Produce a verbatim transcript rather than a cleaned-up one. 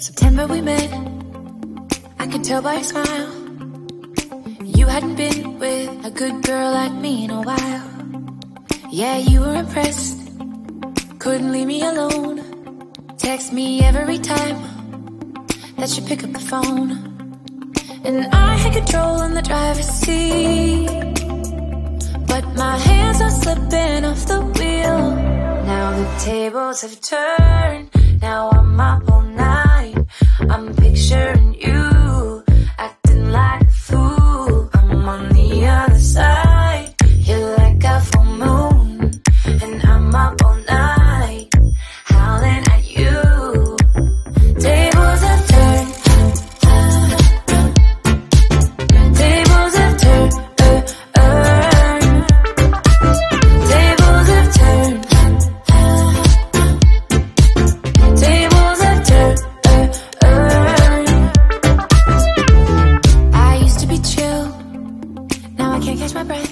September we met, I could tell by your smile. You hadn't been with a good girl like me in a while. Yeah, you were impressed, couldn't leave me alone. Text me every time that you pick up the phone. And I had control in the driver's seat, but my hands are slipping off the wheel. Now the tables have turned, now I'm up all night. I'm picturing you, acting like a fool. I'm on the other side, you're like a full moon, and I'm up all night, howling at you. Tables have turned, tables have turned, uh, uh. Tables have turned, tables have turned, uh, uh. I used to be chill, now I can't catch my breath.